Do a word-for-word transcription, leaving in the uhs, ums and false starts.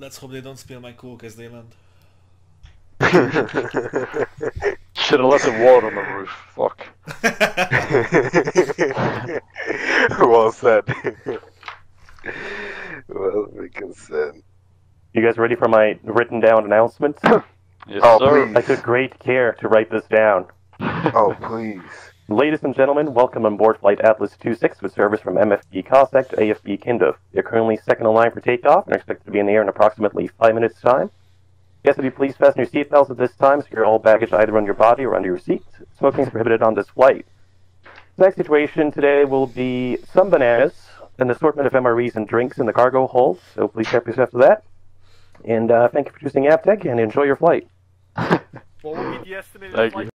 Let's hope they don't spill my coke as they land. Should have left the water on the roof. Fuck. Well said. Well, we can said. You guys ready for my written down announcement? Yes, Oh, sir. please. I took great care to write this down. Oh, please. Ladies and gentlemen, welcome on board Flight Atlas two six with service from M F B Cossack to A F B Kindle. You're currently second in line for takeoff and are expected to be in the air in approximately five minutes' time. Guests, if you please fasten your seatbelts at this time, secure all baggage either on your body or under your seat. Smoking is prohibited on this flight. The next situation today will be some bananas, an assortment of M R Es and drinks in the cargo hold, so please help yourself to that. And uh, thank you for choosing AVTEG, and enjoy your flight. What will be the estimated Thank flight you.